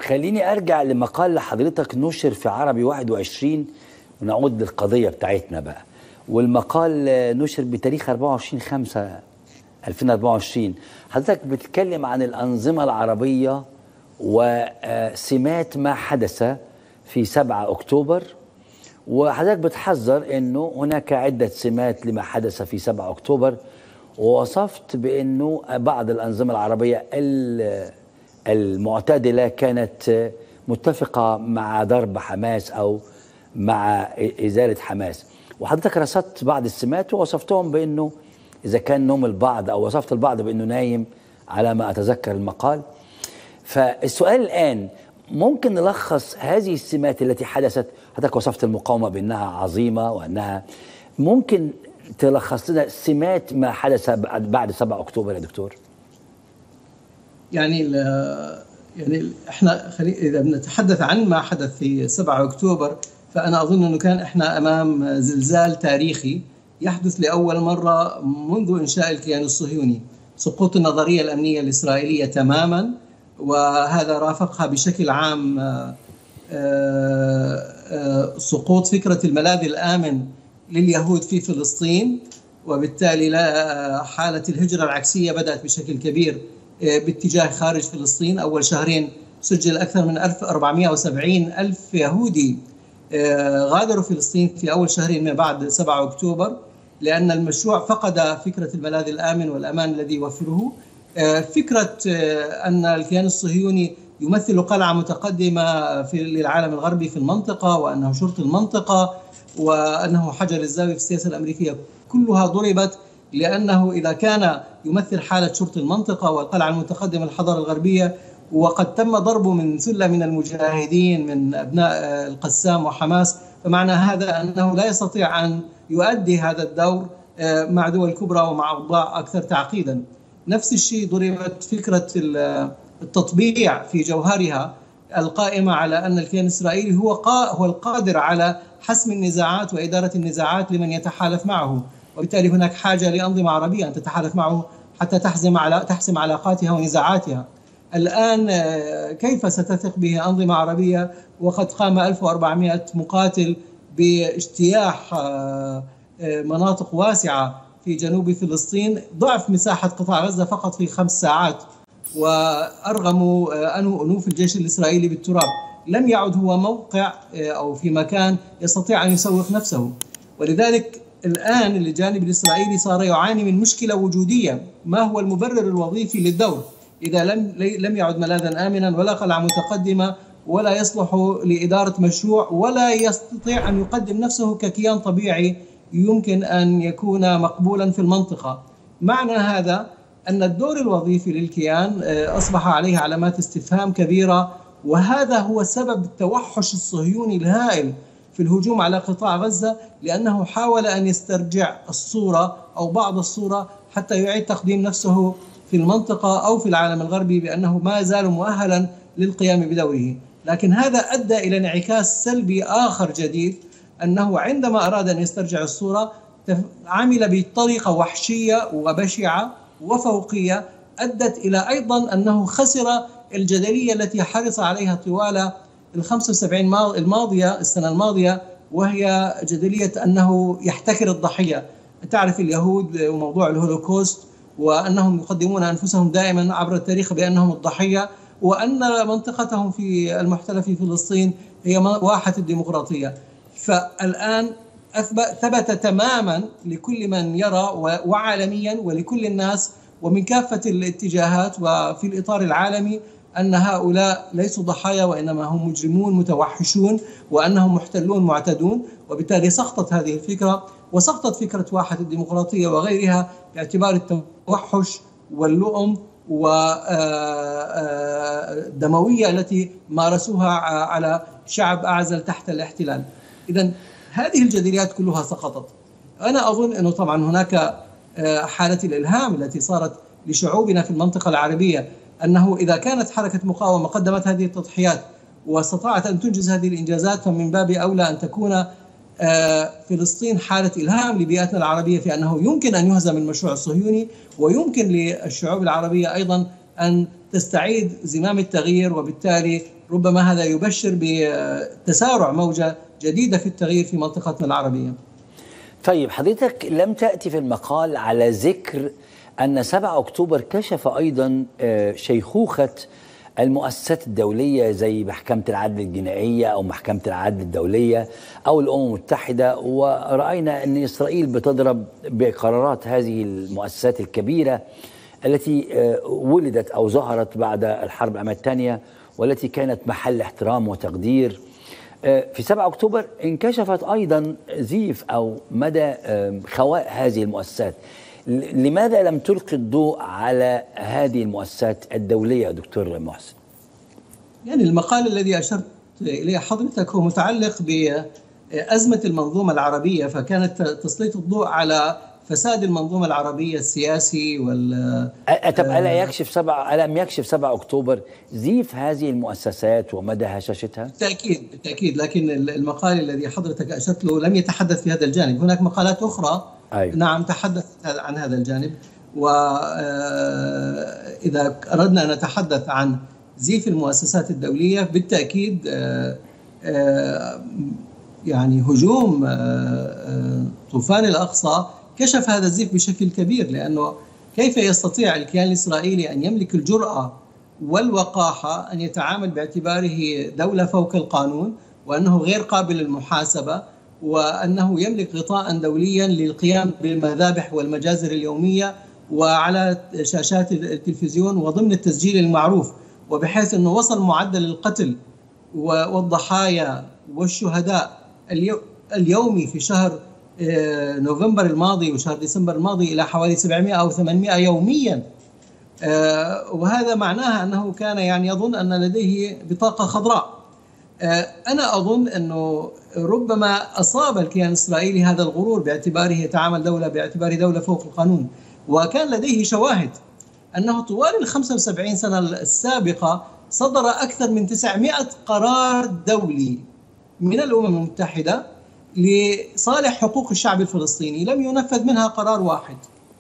خليني ارجع لمقال لحضرتك نشر في عربي 21 ونعود للقضيه بتاعتنا بقى. والمقال نشر بتاريخ 24/5/2024. حضرتك بتتكلم عن الانظمه العربيه وسمات ما حدث في 7 أكتوبر، وحضرتك بتحذر انه هناك عده سمات لما حدث في 7 أكتوبر، ووصفت بانه بعض الانظمه العربيه المعتدله كانت متفقه مع ضرب حماس او مع ازاله حماس. وحضرتك رصدت بعض السمات ووصفتهم بانه اذا كان نوم البعض، او وصفت البعض بانه نايم على ما اتذكر المقال. فالسؤال الان، ممكن نلخص هذه السمات التي حدثت؟ حضرتك وصفت المقاومه بانها عظيمه وانها، ممكن تلخص لنا سمات ما حدث بعد 7 أكتوبر يا دكتور؟ يعني احنا اذا بنتحدث عن ما حدث في 7 أكتوبر، فانا اظن انه كان احنا امام زلزال تاريخي يحدث لاول مره منذ انشاء الكيان الصهيوني، سقوط النظريه الامنيه الاسرائيليه تماما، وهذا رافقها بشكل عام سقوط فكره الملاذ الامن لليهود في فلسطين، وبالتالي حالة الهجرة العكسية بدأت بشكل كبير باتجاه خارج فلسطين. أول شهرين سجل أكثر من 470 ألف يهودي غادروا فلسطين في أول شهرين ما بعد 7 أكتوبر، لأن المشروع فقد فكرة الملاذ الآمن والأمان الذي يوفره. فكرة أن الكيان الصهيوني يمثل قلعة متقدمة للعالم الغربي في المنطقة، وأنه شرط المنطقة، وأنه حجر الزاوية في السياسة الأمريكية، كلها ضربت، لأنه إذا كان يمثل حالة شرط المنطقة والقلعة المتقدمة للحضارة الغربية، وقد تم ضربه من سلة من المجاهدين من أبناء القسام وحماس، فمعنى هذا أنه لا يستطيع أن يؤدي هذا الدور مع دول كبرى ومع أوضاع أكثر تعقيدا. نفس الشيء ضربت فكرة التطبيع في جوهرها القائمة على أن الكيان الإسرائيلي هو القادر على حسم النزاعات وإدارة النزاعات لمن يتحالف معه، وبالتالي هناك حاجة لأنظمة عربية أن تتحالف معه حتى تحسم علاقاتها ونزاعاتها. الآن كيف ستثق به أنظمة عربية وقد قام 1400 مقاتل باجتياح مناطق واسعة في جنوب فلسطين، ضعف مساحة قطاع غزة فقط في 5 ساعات، وأرغموا أنوف الجيش الإسرائيلي بالتراب. لم يعد هو موقع أو في مكان يستطيع أن يسوق نفسه. ولذلك الآن الجانب الإسرائيلي صار يعاني من مشكلة وجودية. ما هو المبرر الوظيفي للدور إذا لم يعد ملاذا آمنا ولا قلعة متقدمة ولا يصلح لإدارة مشروع ولا يستطيع أن يقدم نفسه ككيان طبيعي يمكن أن يكون مقبولا في المنطقة؟ معنى هذا أن الدور الوظيفي للكيان أصبح عليه علامات استفهام كبيرة، وهذا هو سبب التوحش الصهيوني الهائل في الهجوم على قطاع غزة، لأنه حاول أن يسترجع الصورة أو بعض الصورة حتى يعيد تقديم نفسه في المنطقة أو في العالم الغربي بأنه ما زال مؤهلا للقيام بدوره. لكن هذا أدى إلى انعكاس سلبي آخر جديد، أنه عندما أراد أن يسترجع الصورة عمل بطريقة وحشية وبشعة وفوقية، أدت إلى أيضا أنه خسر الجدلية التي حرص عليها طوال 75 الماضية، السنة الماضية، وهي جدلية أنه يحتكر الضحية. تعرف اليهود وموضوع الهولوكوست، وأنهم يقدمون أنفسهم دائما عبر التاريخ بأنهم الضحية، وأن منطقتهم في المحتلة في فلسطين هي واحة الديمقراطية. فالآن ثبت تماما لكل من يرى وعالميا ولكل الناس ومن كافة الاتجاهات وفي الإطار العالمي أن هؤلاء ليسوا ضحايا، وإنما هم مجرمون متوحشون، وأنهم محتلون معتدون. وبالتالي سقطت هذه الفكرة، وسقطت فكرة واحة الديمقراطية وغيرها باعتبار التوحش واللؤم والدموية التي مارسوها على شعب أعزل تحت الاحتلال. إذن هذه الجدليات كلها سقطت. أنا أظن أنه طبعا هناك حالة الإلهام التي صارت لشعوبنا في المنطقة العربية، أنه إذا كانت حركة مقاومة قدمت هذه التضحيات واستطاعت أن تنجز هذه الإنجازات، فمن باب أولى أن تكون فلسطين حالة إلهام لبيئتنا العربية في أنه يمكن أن يهزم المشروع الصهيوني، ويمكن للشعوب العربية أيضا أن تستعيد زمام التغيير، وبالتالي ربما هذا يبشر بتسارع موجة جديدة في التغيير في منطقتنا العربية. طيب حضرتك لم تأتي في المقال على ذكر أن 7 أكتوبر كشف أيضا شيخوخة المؤسسات الدولية زي محكمة العدل الجنائية أو محكمة العدل الدولية أو الأمم المتحدة، ورأينا أن إسرائيل بتضرب بقرارات هذه المؤسسات الكبيرة التي ولدت أو ظهرت بعد الحرب العالمية الثانية والتي كانت محل احترام وتقدير. في 7 أكتوبر انكشفت أيضا زيف أو مدى خواء هذه المؤسسات. لماذا لم تلقي الضوء على هذه المؤسسات الدولية دكتور محسن؟ يعني المقال الذي أشرت إليه حضرتك هو متعلق بأزمة المنظومة العربية، فكانت تسليط الضوء على فساد المنظومة العربية السياسي طب ألم يكشف 7 أكتوبر زيف هذه المؤسسات ومدى هشاشتها؟ بالتأكيد، لكن المقال الذي حضرتك أشرت له لم يتحدث في هذا الجانب. هناك مقالات أخرى نعم تحدثت عن هذا الجانب، وإذا أردنا أن نتحدث عن زيف المؤسسات الدولية بالتأكيد يعني هجوم طوفان الأقصى كشف هذا الزيف بشكل كبير، لأنه كيف يستطيع الكيان الإسرائيلي أن يملك الجرأة والوقاحة أن يتعامل باعتباره دولة فوق القانون، وأنه غير قابل للمحاسبة، وأنه يملك غطاء دوليا للقيام بالمذابح والمجازر اليومية وعلى شاشات التلفزيون وضمن التسجيل المعروف، وبحيث أنه وصل معدل القتل والضحايا والشهداء اليومي في شهر نوفمبر الماضي وشهر ديسمبر الماضي إلى حوالي 700 أو 800 يوميا. وهذا معناها أنه كان يعني يظن أن لديه بطاقة خضراء. أنا أظن أنه ربما أصاب الكيان الإسرائيلي هذا الغرور باعتباره يتعامل باعتباره دولة فوق القانون، وكان لديه شواهد أنه طوال 75 سنة السابقة صدر أكثر من 900 قرار دولي من الأمم المتحدة لصالح حقوق الشعب الفلسطيني، لم ينفذ منها قرار واحد.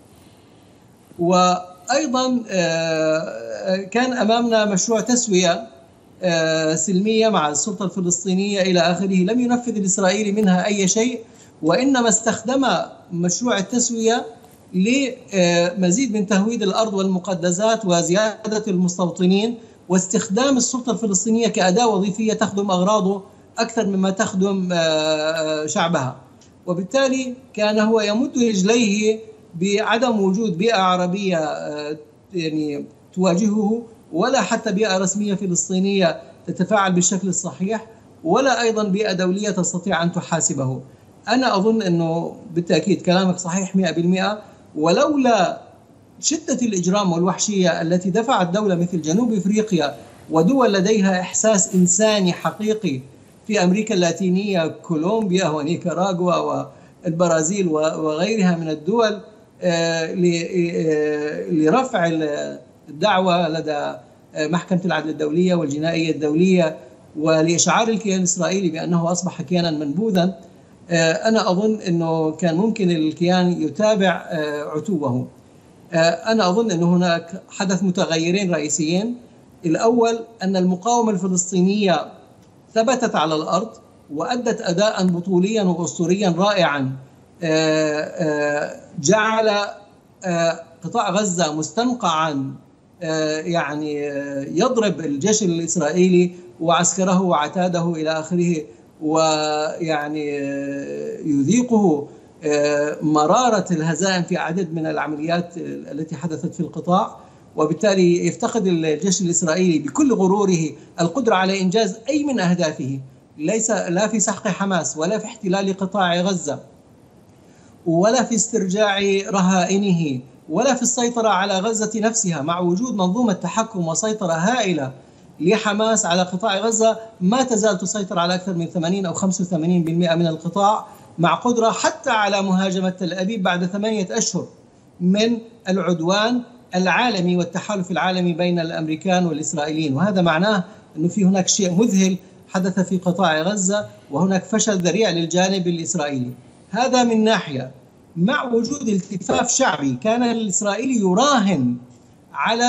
وأيضا كان أمامنا مشروع تسوية سلمية مع السلطة الفلسطينية إلى آخره، لم ينفذ الإسرائيلي منها أي شيء، وإنما استخدم مشروع التسوية لمزيد من تهويد الأرض والمقدسات وزيادة المستوطنين، واستخدام السلطة الفلسطينية كأداة وظيفية تخدم أغراضه أكثر مما تخدم شعبها. وبالتالي كان هو يمد رجليه بعدم وجود بيئة عربية يعني تواجهه، ولا حتى بيئة رسمية فلسطينية تتفاعل بالشكل الصحيح، ولا أيضا بيئة دولية تستطيع أن تحاسبه. أنا أظن أنه بالتأكيد كلامك صحيح 100%، ولولا شدة الإجرام والوحشية التي دفعت دولة مثل جنوب إفريقيا ودول لديها إحساس إنساني حقيقي في أمريكا اللاتينية، كولومبيا ونيكاراغوا والبرازيل وغيرها من الدول، لرفع الدعوة لدى محكمة العدل الدولية والجنائية الدولية ولإشعار الكيان الإسرائيلي بأنه أصبح كيانا منبوذا، أنا أظن أنه كان ممكن الكيان يتابع عتوه. أنا أظن أن هناك حدث متغيرين رئيسيين. الأول أن المقاومة الفلسطينية ثبتت على الأرض وأدت أداء بطوليا وأسطوريا رائعا، جعل قطاع غزة مستنقعا يعني يضرب الجيش الإسرائيلي وعسكره وعتاده إلى آخره، ويعني يذيقه مرارة الهزائم في عدد من العمليات التي حدثت في القطاع. وبالتالي يفتقد الجيش الإسرائيلي بكل غروره القدرة على إنجاز أي من أهدافه، ليس لا في سحق حماس ولا في احتلال قطاع غزة ولا في استرجاع رهائنه ولا في السيطرة على غزة نفسها، مع وجود منظومة تحكم وسيطرة هائلة لحماس على قطاع غزة ما تزال تسيطر على أكثر من 80 أو 85% من القطاع، مع قدرة حتى على مهاجمة تل أبيب بعد 8 أشهر من العدوان العالمي والتحالف العالمي بين الأمريكان والإسرائيليين. وهذا معناه أنه في هناك شيء مذهل حدث في قطاع غزة، وهناك فشل ذريع للجانب الإسرائيلي. هذا من ناحية، مع وجود التفاف شعبي كان الإسرائيلي يراهن على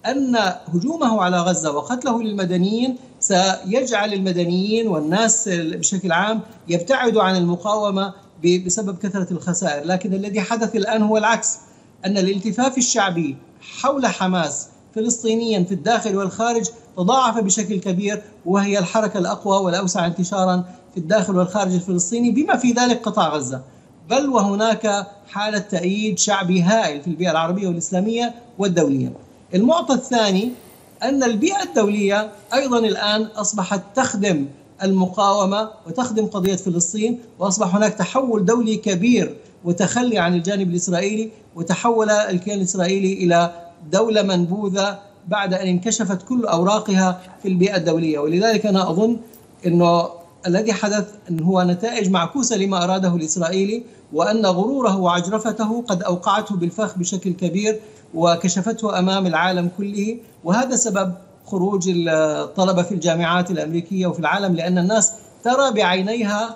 أن هجومه على غزة وقتله للمدنيين سيجعل المدنيين والناس بشكل عام يبتعدوا عن المقاومة بسبب كثرة الخسائر. لكن الذي حدث الآن هو العكس، أن الالتفاف الشعبي حول حماس فلسطينيا في الداخل والخارج تضاعف بشكل كبير، وهي الحركة الأقوى والأوسع انتشارا في الداخل والخارج الفلسطيني بما في ذلك قطاع غزة. بل وهناك حالة تأييد شعبي هائل في البيئة العربية والإسلامية والدولية. المعطى الثاني أن البيئة الدولية أيضا الآن أصبحت تخدم المقاومة وتخدم قضية فلسطين، وأصبح هناك تحول دولي كبير وتخلي عن الجانب الإسرائيلي، وتحول الكيان الإسرائيلي إلى دولة منبوذة بعد أن انكشفت كل أوراقها في البيئة الدولية. ولذلك أنا أظن أنه الذي حدث أن هو نتائج معكوسة لما أراده الإسرائيلي، وأن غروره وعجرفته قد أوقعته بالفخ بشكل كبير وكشفته أمام العالم كله. وهذا سبب خروج الطلبة في الجامعات الأمريكية وفي العالم، لأن الناس ترى بعينيها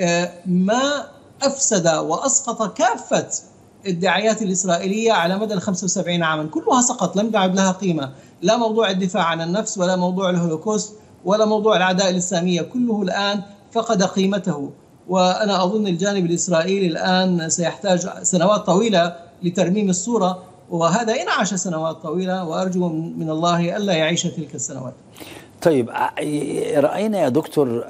ما أفسد وأسقط كافة الدعايات الإسرائيلية على مدى 75 عاما، كلها سقط، لم تعد لها قيمة. لا موضوع الدفاع عن النفس، ولا موضوع الهولوكوست، ولا موضوع الأعداء الإسلامية، كله الآن فقد قيمته. وأنا أظن الجانب الإسرائيلي الآن سيحتاج سنوات طويلة لترميم الصورة، وهذا إن عاش سنوات طويلة، وأرجو من الله ألا يعيش تلك السنوات. طيب، رأينا يا دكتور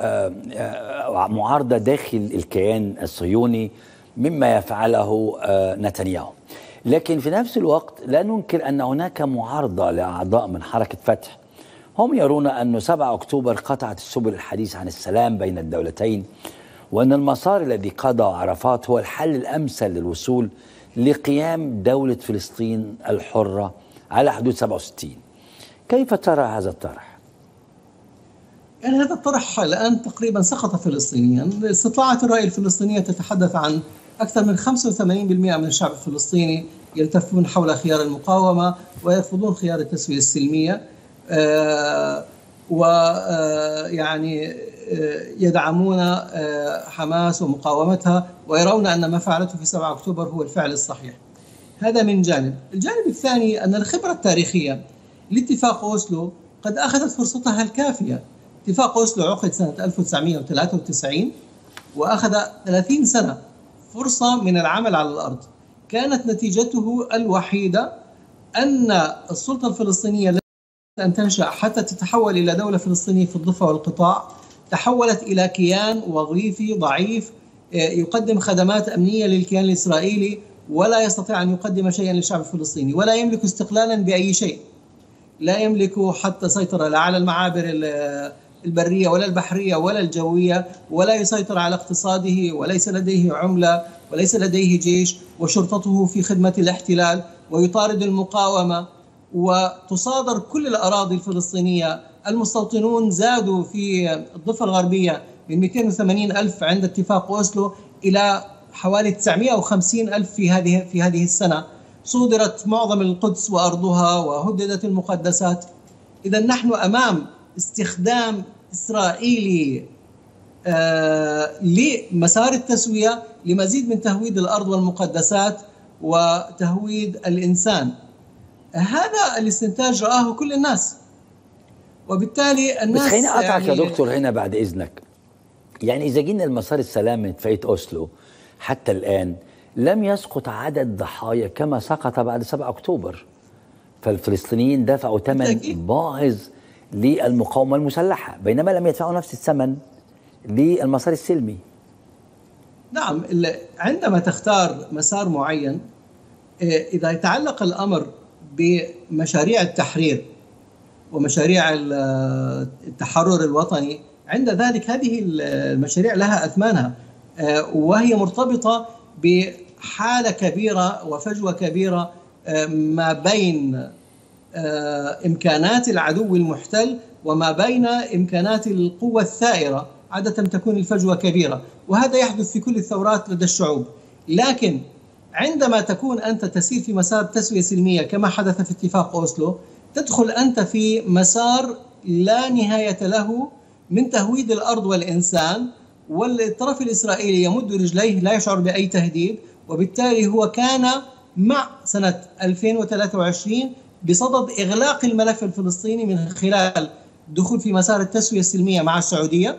معارضة داخل الكيان الصهيوني مما يفعله نتنياهو، لكن في نفس الوقت لا ننكر أن هناك معارضة لأعضاء من حركة فتح. هم يرون أن 7 أكتوبر قطعت السبل الحديث عن السلام بين الدولتين، وأن المسار الذي قاده عرفات هو الحل الأمثل للوصول لقيام دولة فلسطين الحرة على حدود 67. كيف ترى هذا الطرح؟ يعني هذا الطرح الآن تقريبا سقط فلسطينيا. استطلاعات الرأي الفلسطينية تتحدث عن أكثر من 85% من الشعب الفلسطيني يلتفون حول خيار المقاومة ويرفضون خيار التسوية السلمية، ويعني يدعمون حماس ومقاومتها، ويرون أن ما فعلته في 7 أكتوبر هو الفعل الصحيح. هذا من جانب. الجانب الثاني أن الخبرة التاريخية لاتفاق أوسلو قد أخذت فرصتها الكافية. اتفاق أوسلو عقد سنة 1993 وأخذ 30 سنة فرصة من العمل على الأرض. كانت نتيجته الوحيدة أن السلطة الفلسطينية أن تنشأ حتى تتحول إلى دولة فلسطينية في الضفة والقطاع، تحولت إلى كيان وظيفي ضعيف يقدم خدمات أمنية للكيان الإسرائيلي، ولا يستطيع أن يقدم شيئا للشعب الفلسطيني، ولا يملك استقلالا بأي شيء. لا يملك حتى سيطرة لا على المعابر البرية ولا البحرية ولا الجوية، ولا يسيطر على اقتصاده، وليس لديه عملة، وليس لديه جيش، وشرطته في خدمة الاحتلال، ويطارد المقاومة، وتصادر كل الأراضي الفلسطينية. المستوطنون زادوا في الضفة الغربية من 280 ألف عند اتفاق أوسلو إلى حوالي 950 ألف في هذه السنة. صودرت معظم القدس وأرضها وهددت المقدسات. إذا نحن أمام استخدام إسرائيلي لمسار التسوية لمزيد من تهويد الأرض والمقدسات وتهويد الإنسان. هذا الاستنتاج رآه كل الناس، وبالتالي الناس. بس خليني أقطعك يا دكتور هنا بعد إذنك. يعني إذا جينا لمسار السلام من اتفاقية أوسلو حتى الآن لم يسقط عدد ضحايا كما سقط بعد 7 أكتوبر، فالفلسطينيين دفعوا ثمن باهظ للمقاومة المسلحة، بينما لم يدفعوا نفس الثمن للمسار السلمي. نعم، عندما تختار مسار معين، إذا يتعلق الأمر بمشاريع التحرير ومشاريع التحرر الوطني، عند ذلك هذه المشاريع لها أثمانها، وهي مرتبطة بحالة كبيرة وفجوة كبيرة ما بين إمكانات العدو المحتل وما بين إمكانات القوة الثائرة. عادة تكون الفجوة كبيرة، وهذا يحدث في كل الثورات لدى الشعوب. لكن عندما تكون أنت تسير في مسار تسوية سلمية كما حدث في اتفاق أوسلو، تدخل أنت في مسار لا نهاية له من تهويد الأرض والإنسان، والطرف الإسرائيلي يمد رجليه لا يشعر بأي تهديد. وبالتالي هو كان مع سنة 2023 بصدد إغلاق الملف الفلسطيني من خلال الدخول في مسار التسوية السلمية مع السعودية.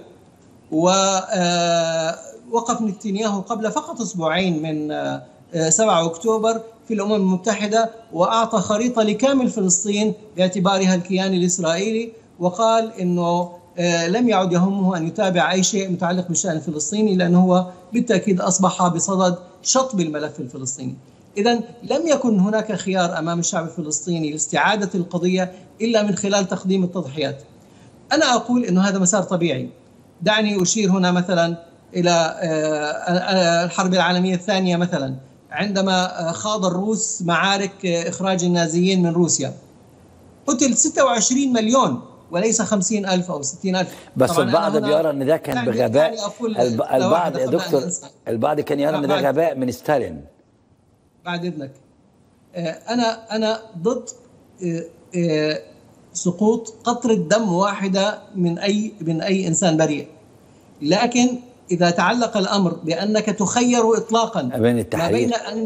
ووقف نتنياهو قبل فقط أسبوعين من 7 أكتوبر في الأمم المتحدة، وأعطى خريطة لكامل فلسطين باعتبارها الكيان الإسرائيلي، وقال أنه لم يعد يهمه أن يتابع أي شيء متعلق بالشأن الفلسطيني، لأنه هو بالتأكيد أصبح بصدد شطب الملف الفلسطيني. إذن لم يكن هناك خيار أمام الشعب الفلسطيني لاستعادة القضية إلا من خلال تقديم التضحيات. أنا أقول أنه هذا مسار طبيعي. دعني أشير هنا مثلا إلى الحرب العالمية الثانية مثلا، عندما خاض الروس معارك إخراج النازيين من روسيا قتل 26 مليون وليس 50,000 أو 60,000. بس البعض بيرى أن ده كان بغباء. البعض يا دكتور، البعض كان يرى أن ده غباء من ستالين. بعد إذنك، أنا ضد سقوط قطرة دم واحدة من أي إنسان بريء، لكن إذا تعلق الأمر بأنك تخير إطلاقا بين التحرير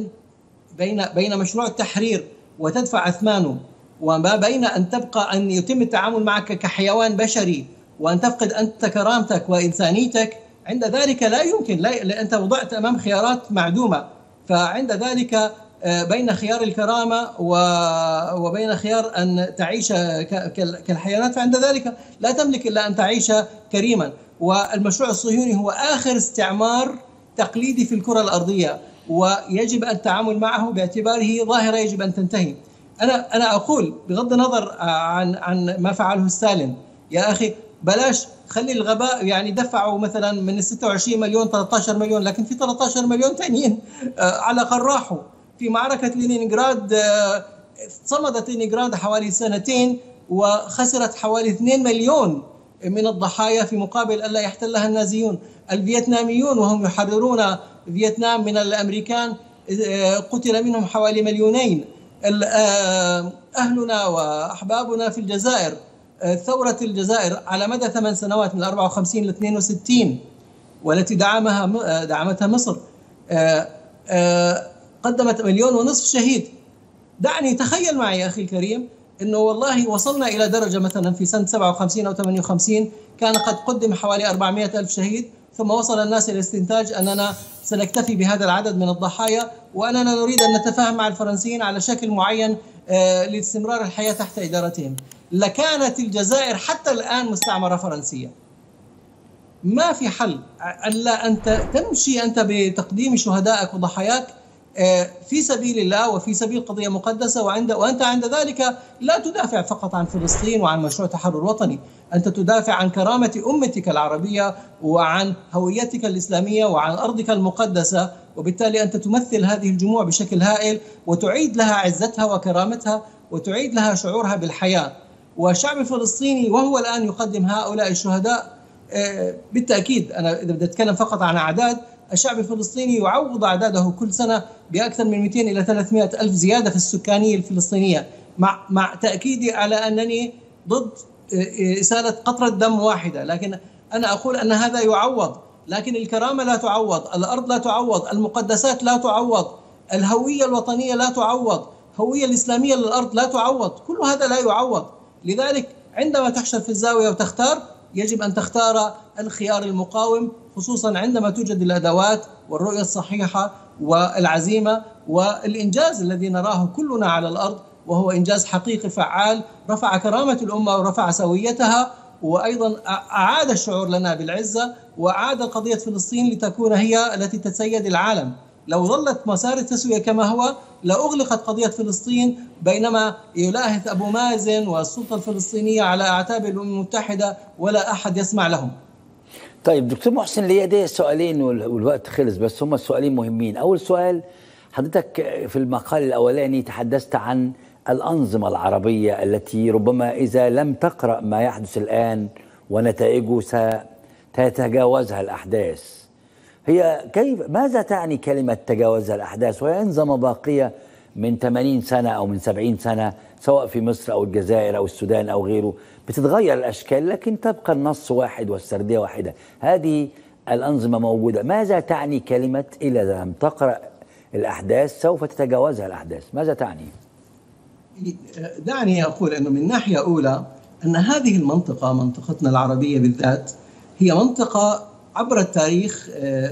بين مشروع التحرير وتدفع أثمانه، وما بين أن تبقى أن يتم التعامل معك كحيوان بشري وأن تفقد أنت كرامتك وإنسانيتك، عند ذلك لا يمكن، لا أنت وضعت أمام خيارات معدومة. فعند ذلك بين خيار الكرامة وبين خيار أن تعيش كالحيوانات، فعند ذلك لا تملك إلا أن تعيش كريما. والمشروع الصهيوني هو آخر استعمار تقليدي في الكرة الأرضية، ويجب التعامل معه باعتباره ظاهرة يجب أن تنتهي. أنا أقول بغض النظر عن ما فعله ستالين، يا أخي بلاش خلي الغباء، يعني دفعوا مثلا من 26 مليون 13 مليون، لكن في 13 مليون ثانيين على الأقل راحوا في معركة لينينغراد. صمدت لينينغراد حوالي 2 وخسرت حوالي 2 مليون من الضحايا في مقابل ألا يحتلها النازيون. الفيتناميون وهم يحررون فيتنام من الأمريكان قتل منهم حوالي 2 مليون. أهلنا وأحبابنا في الجزائر، ثورة الجزائر على مدى 8 سنوات من 54 ل 62 والتي دعمتها مصر قدمت 1.5 مليون شهيد. دعني تخيل معي يا أخي الكريم أنه والله وصلنا إلى درجة مثلا في سنة 57 أو 58 كان قد قدم حوالي 400,000 شهيد، ثم وصل الناس إلى استنتاج أننا سنكتفي بهذا العدد من الضحايا، وأننا نريد أن نتفاهم مع الفرنسيين على شكل معين لاستمرار الحياة تحت إدارتهم. لكانت الجزائر حتى الآن مستعمرة فرنسية. ما في حل ألا أنت تمشي أنت بتقديم شهدائك وضحاياك في سبيل الله وفي سبيل قضية مقدسة، وأنت عند ذلك لا تدافع فقط عن فلسطين وعن مشروع تحرر وطني، أنت تدافع عن كرامة أمتك العربية وعن هويتك الإسلامية وعن أرضك المقدسة، وبالتالي أنت تمثل هذه الجموع بشكل هائل وتعيد لها عزتها وكرامتها وتعيد لها شعورها بالحياة. والشعب الفلسطيني وهو الآن يقدم هؤلاء الشهداء بالتأكيد. أنا إذا بدي أتكلم فقط عن أعداد، الشعب الفلسطيني يعوض أعداده كل سنة بأكثر من 200 إلى 300 ألف زيادة في السكانية الفلسطينية، مع تأكيدي على أنني ضد إسالة قطرة دم واحدة، لكن أنا أقول أن هذا يعوض، لكن الكرامة لا تعوض، الأرض لا تعوض، المقدسات لا تعوض، الهوية الوطنية لا تعوض، الهوية الإسلامية للأرض لا تعوض، كل هذا لا يعوض. لذلك عندما تحشر في الزاوية وتختار يجب أن تختار الخيار المقاوم، خصوصا عندما توجد الأدوات والرؤية الصحيحة والعزيمة والإنجاز الذي نراه كلنا على الأرض، وهو إنجاز حقيقي فعال رفع كرامة الأمة ورفع سويتها، وأيضا أعاد الشعور لنا بالعزة وأعاد قضية فلسطين لتكون هي التي تتسيد العالم. لو ظلت مسار التسوية كما هو لأغلقت قضية فلسطين، بينما يلاهث أبو مازن والسلطة الفلسطينية على أعتاب الأمم المتحدة ولا أحد يسمع لهم. طيب دكتور محسن، لي سؤالين والوقت خلص، بس هم السؤالين مهمين. أول سؤال، حضرتك في المقال الأولاني تحدثت عن الأنظمة العربية التي ربما إذا لم تقرأ ما يحدث الآن ونتائجه ستتجاوزها الأحداث. هي ماذا تعني كلمة تجاوزها الأحداث وهي أنظمة باقية من 80 سنة أو من 70 سنة، سواء في مصر أو الجزائر أو السودان أو غيره، بتتغير الأشكال لكن تبقى النص واحد والسردية واحدة. هذه الأنظمة موجودة. ماذا تعني كلمة إذا لم تقرأ الأحداث سوف تتجاوزها الأحداث؟ ماذا تعني؟ دعني أقول أنه من ناحية أولى أن هذه المنطقة، منطقتنا العربية بالذات، هي منطقة عبر التاريخ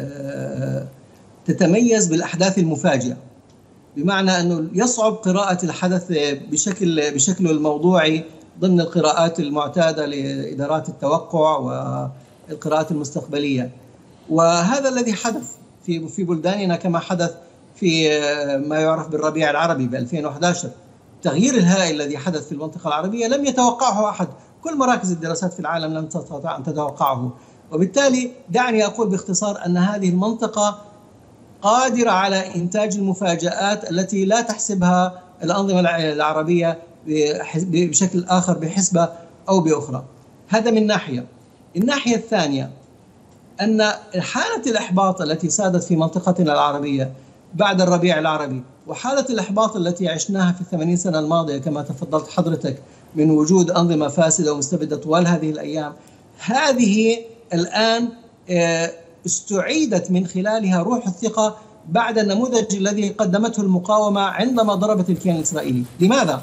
تتميز بالأحداث المفاجئة، بمعنى أنه يصعب قراءة الحدث بشكله الموضوعي ضمن القراءات المعتادة لإدارات التوقع والقراءات المستقبلية. وهذا الذي حدث في بلداننا، كما حدث في ما يعرف بالربيع العربي ب 2011. التغيير الهائل الذي حدث في المنطقة العربية لم يتوقعه أحد، كل مراكز الدراسات في العالم لم تستطع أن تتوقعه. وبالتالي دعني أقول باختصار أن هذه المنطقة قادرة على إنتاج المفاجآت التي لا تحسبها الأنظمة العربية بشكل آخر بحسبة أو بأخرى. هذا من ناحية. الناحية الثانية أن حالة الإحباط التي سادت في منطقتنا العربية بعد الربيع العربي، وحالة الإحباط التي عشناها في 80 سنة الماضية كما تفضلت حضرتك من وجود أنظمة فاسدة ومستبدة طوال هذه الأيام، هذه الآن استعيدت من خلالها روح الثقة بعد النموذج الذي قدمته المقاومة عندما ضربت الكيان الإسرائيلي. لماذا؟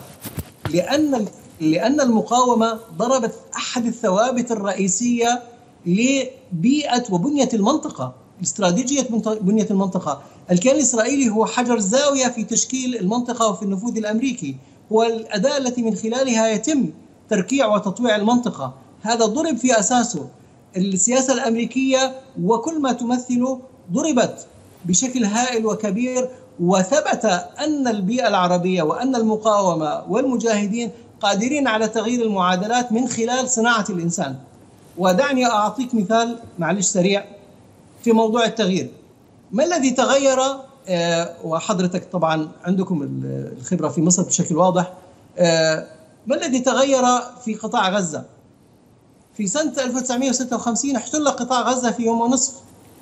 لأن المقاومة ضربت أحد الثوابت الرئيسية لبيئة وبنية المنطقة، استراتيجية بنية المنطقة. الكيان الإسرائيلي هو حجر زاوية في تشكيل المنطقة وفي النفوذ الأمريكي، هو الأداة التي من خلالها يتم تركيع وتطويع المنطقة. هذا ضرب في أساسه. السياسة الأمريكية وكل ما تمثله ضربت بشكل هائل وكبير، وثبت أن البيئة العربية وأن المقاومة والمجاهدين قادرين على تغيير المعادلات من خلال صناعة الإنسان. ودعني أعطيك مثال معلش سريع في موضوع التغيير. ما الذي تغير؟ وحضرتك طبعا عندكم الخبرة في مصر بشكل واضح. ما الذي تغير في قطاع غزة؟ في سنة 1956 احتل قطاع غزة في يوم ونصف،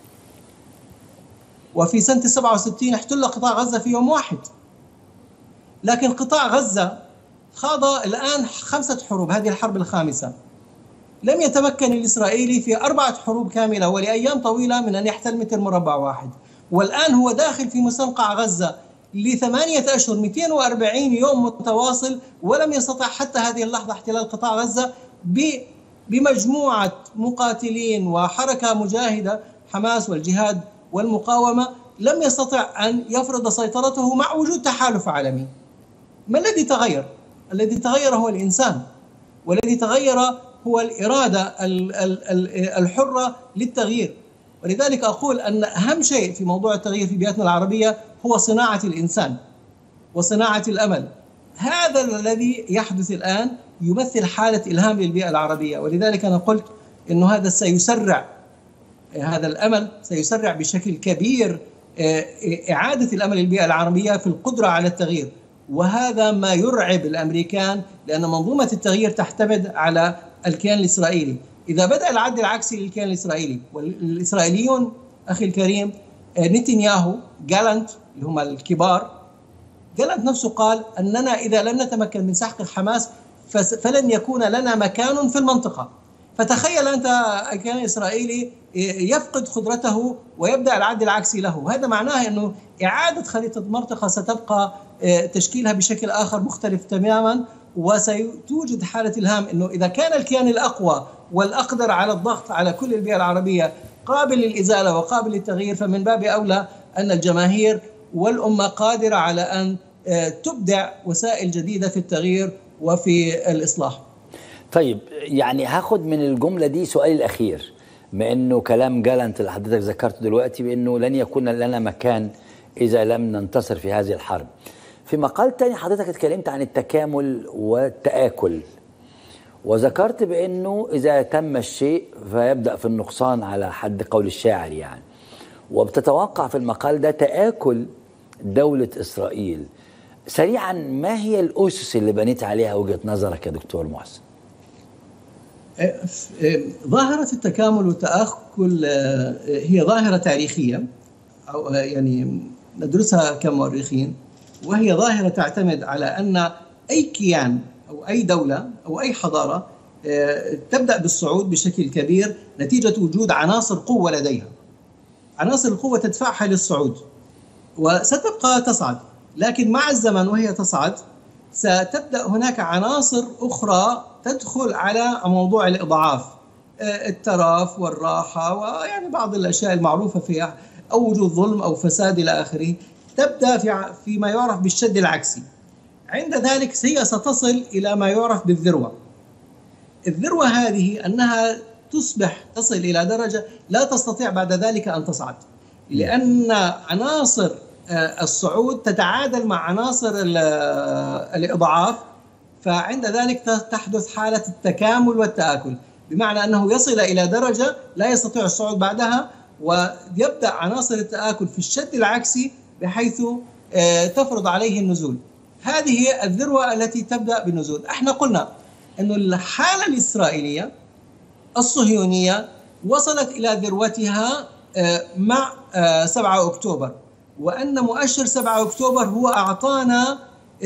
وفي سنة 67 احتل قطاع غزة في يوم واحد. لكن قطاع غزة خاض الآن 5 حروب، هذه الحرب الخامسة. لم يتمكن الإسرائيلي في 4 حروب كاملة ولأيام طويلة من أن يحتل متر مربع واحد، والآن هو داخل في مستنقع غزة ل8 أشهر 240 يوم متواصل، ولم يستطع حتى هذه اللحظة احتلال قطاع غزة بمجموعة مقاتلين وحركة مجاهدة حماس والجهاد والمقاومة، لم يستطع أن يفرض سيطرته مع وجود تحالف عالمي. ما الذي تغير؟ الذي تغير هو الإنسان، والذي تغير هو الإرادة الحرة للتغيير. ولذلك أقول أن أهم شيء في موضوع التغيير في بيئتنا العربية هو صناعة الإنسان وصناعة الأمل. هذا الذي يحدث الآن يمثل حالة إلهام للبيئة العربية، ولذلك أنا قلت أنه هذا سيسرع، هذا الأمل سيسرع بشكل كبير إعادة الأمل للبيئة العربية في القدرة على التغيير. وهذا ما يرعب الأمريكان، لأن منظومة التغيير تعتمد على الكيان الإسرائيلي. إذا بدأ العد العكسي للكيان الإسرائيلي، والإسرائيليون أخي الكريم نتنياهو جالنت اللي هم الكبار، جالنت نفسه قال أننا إذا لم نتمكن من سحق حماس فلن يكون لنا مكان في المنطقة. فتخيل أنت الكيان الإسرائيلي يفقد قدرته ويبدأ العد العكسي له. هذا معناه أنه إعادة خريطة المنطقة ستبقى تشكيلها بشكل آخر مختلف تماما، وسيتوجد حالة إلهام أنه إذا كان الكيان الأقوى والأقدر على الضغط على كل البيئة العربية قابل للإزالة وقابل للتغيير، فمن باب أولى أن الجماهير والأمة قادرة على أن تبدع وسائل جديدة في التغيير وفي الإصلاح. طيب، يعني هاخد من الجملة دي سؤالي الأخير، ما أنه كلام جالنت اللي حضرتك ذكرته دلوقتي بأنه لن يكون لنا مكان إذا لم ننتصر في هذه الحرب. في مقال تاني حضرتك اتكلمت عن التكامل والتآكل، وذكرت بأنه إذا تم الشيء فيبدأ في النقصان على حد قول الشاعر يعني، وبتتوقع في المقال ده تآكل دولة إسرائيل. سريعا، ما هي الأسس اللي بنيت عليها وجهة نظرك يا دكتور محسن؟ ظاهرة التكامل والتآكل هي ظاهرة تاريخية، أو يعني ندرسها كمؤرخين، وهي ظاهرة تعتمد على أن أي كيان أو أي دولة أو أي حضارة تبدأ بالصعود بشكل كبير نتيجة وجود عناصر قوة لديها. عناصر القوة تدفعها للصعود وستبقى تصعد، لكن مع الزمن وهي تصعد ستبدأ هناك عناصر أخرى تدخل على موضوع الإضعاف، الترف والراحة ويعني بعض الأشياء المعروفة فيها، أو وجود ظلم أو فساد إلى آخره. تبدأ فيما يعرف بالشد العكسي. عند ذلك هي ستصل إلى ما يعرف بالذروة. الذروة هذه أنها تصل إلى درجة لا تستطيع بعد ذلك أن تصعد، لأن عناصر الصعود تتعادل مع عناصر الإضعاف، فعند ذلك تحدث حالة التكامل والتآكل، بمعنى أنه يصل إلى درجة لا يستطيع الصعود بعدها، ويبدأ عناصر التآكل في الشد العكسي بحيث تفرض عليه النزول. هذه هي الذروة التي تبدأ بالنزول. احنا قلنا أن الحالة الإسرائيلية الصهيونية وصلت إلى ذروتها مع 7 أكتوبر، وأن مؤشر 7 أكتوبر هو أعطانا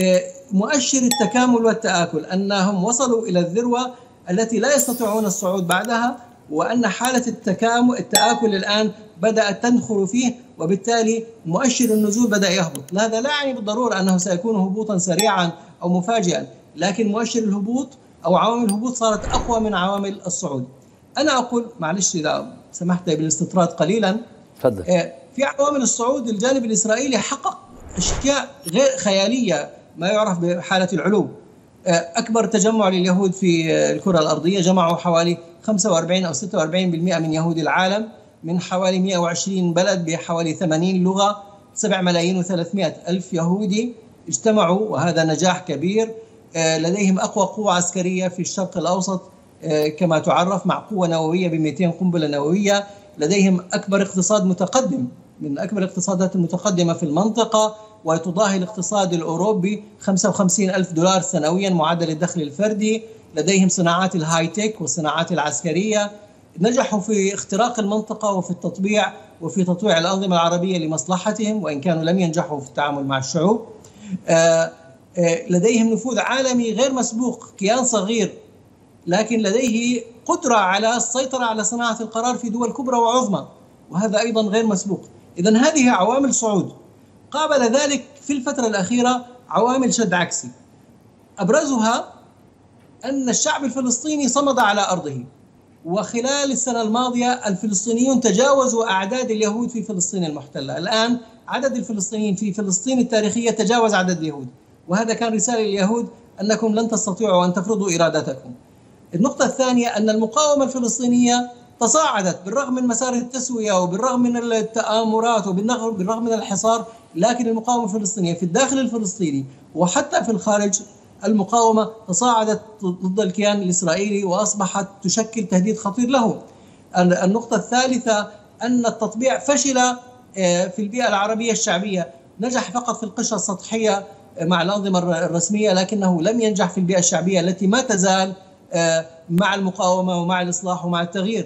مؤشر التكامل والتآكل، أنهم وصلوا إلى الذروة التي لا يستطيعون الصعود بعدها، وأن حالة التآكل الآن بدأت تنخر فيه، وبالتالي مؤشر النزول بدأ يهبط. هذا لا يعني بالضرورة أنه سيكون هبوطا سريعا أو مفاجئا، لكن مؤشر الهبوط أو عوامل الهبوط صارت أقوى من عوامل الصعود. أنا أقول، معلش إذا سمحت بالاستطراد قليلا، تفضل. في عوامل الصعود الجانب الإسرائيلي حقق أشياء غير خيالية، ما يعرف بحالة العلو. أكبر تجمع لليهود في الكرة الأرضية، جمعوا حوالي 45 أو 46% من يهود العالم من حوالي 120 بلد بحوالي 80 لغة. 7,300,000 يهودي اجتمعوا، وهذا نجاح كبير. لديهم أقوى قوة عسكرية في الشرق الأوسط كما تعرف، مع قوة نووية ب200 قنبلة نووية. لديهم أكبر اقتصاد متقدم، من أكبر الاقتصادات المتقدمة في المنطقة، وتضاهي الاقتصاد الأوروبي. 55,000 دولار سنويا معدل الدخل الفردي. لديهم صناعات الهاي تك والصناعات العسكرية. نجحوا في اختراق المنطقة وفي التطبيع وفي تطويع الأنظمة العربية لمصلحتهم، وإن كانوا لم ينجحوا في التعامل مع الشعوب. لديهم نفوذ عالمي غير مسبوق، كيان صغير لكن لديه قدرة على السيطرة على صناعة القرار في دول كبرى وعظمى، وهذا أيضا غير مسبوق. إذن هذه عوامل صعود. قابل ذلك في الفترة الأخيرة عوامل شد عكسي، أبرزها أن الشعب الفلسطيني صمد على أرضه، وخلال السنة الماضية الفلسطينيون تجاوزوا أعداد اليهود في فلسطين المحتلة. الآن عدد الفلسطينيين في فلسطين التاريخية تجاوز عدد اليهود، وهذا كان رسالة لليهود أنكم لن تستطيعوا أن تفرضوا إرادتكم. النقطة الثانية أن المقاومة الفلسطينية تصاعدت بالرغم من مسار التسوية وبالرغم من التآمرات وبالرغم من الحصار، لكن المقاومة الفلسطينية في الداخل الفلسطيني وحتى في الخارج، المقاومة تصاعدت ضد الكيان الإسرائيلي وأصبحت تشكل تهديد خطير له. النقطة الثالثة أن التطبيع فشل في البيئة العربية الشعبية، نجح فقط في القشرة السطحية مع الأنظمة الرسمية، لكنه لم ينجح في البيئة الشعبية التي ما تزال مع المقاومة ومع الإصلاح ومع التغيير.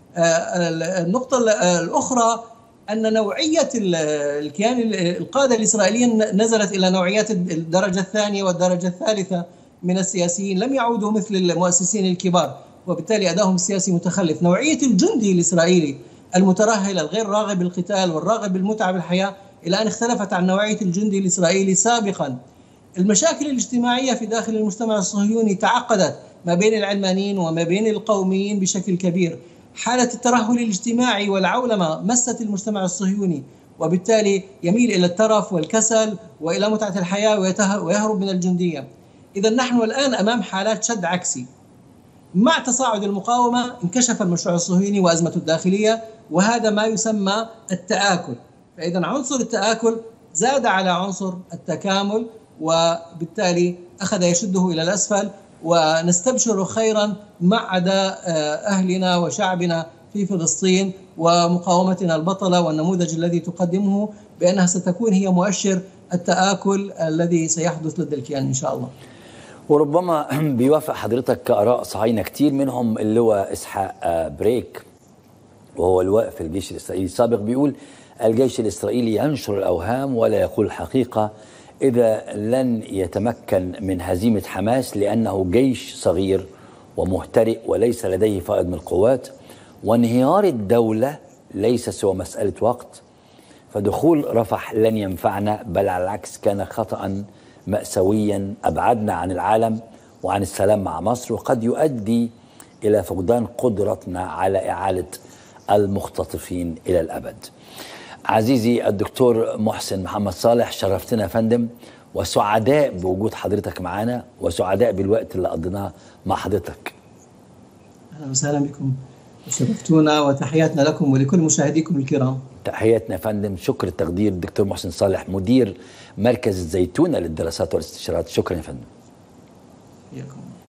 النقطة الأخرى أن نوعية الكيان القادة الإسرائيليين نزلت إلى نوعيات الدرجة الثانية والدرجة الثالثة من السياسيين، لم يعودوا مثل المؤسسين الكبار، وبالتالي أدائهم السياسي متخلف. نوعية الجندي الإسرائيلي المترهل الغير راغب بالقتال والراغب بالمتعة بالحياة إلى أن اختلفت عن نوعية الجندي الإسرائيلي سابقا. المشاكل الاجتماعية في داخل المجتمع الصهيوني تعقدت ما بين العلمانيين وما بين القوميين بشكل كبير. حالة الترهل الاجتماعي والعولمة مست المجتمع الصهيوني، وبالتالي يميل إلى الترف والكسل وإلى متعة الحياة ويهرب من الجندية. إذا نحن الآن أمام حالات شد عكسي. مع تصاعد المقاومة انكشف المشروع الصهيوني وأزمته الداخلية، وهذا ما يسمى التآكل. فإذا عنصر التآكل زاد على عنصر التكامل، وبالتالي أخذ يشده إلى الأسفل، ونستبشر خيرا مع أداء أهلنا وشعبنا في فلسطين ومقاومتنا البطلة والنموذج الذي تقدمه، بأنها ستكون هي مؤشر التآكل الذي سيحدث لدى الكيان إن شاء الله. وربما بيوافق حضرتك كآراء صهاينة كتير، منهم اللواء إسحاق بريك وهو لواء في الجيش الإسرائيلي السابق، بيقول الجيش الإسرائيلي ينشر الأوهام ولا يقول الحقيقة إذا لن يتمكن من هزيمة حماس، لأنه جيش صغير ومهترئ وليس لديه فائض من القوات، وانهيار الدولة ليس سوى مسألة وقت، فدخول رفح لن ينفعنا، بل على العكس كان خطأ مأساويا أبعدنا عن العالم وعن السلام مع مصر، وقد يؤدي إلى فقدان قدرتنا على إعالة المختطفين إلى الأبد. عزيزي الدكتور محسن محمد صالح، شرفتنا يا فندم، وسعداء بوجود حضرتك معنا، وسعداء بالوقت اللي قضيناه مع حضرتك. أهلا وسهلا بكم، شرفتونا، وتحياتنا لكم ولكل مشاهديكم الكرام. تحياتنا يا فندم. شكر التقدير الدكتور محسن صالح، مدير مركز الزيتونة للدراسات والاستشارات. شكرا يا فندم. إياكم.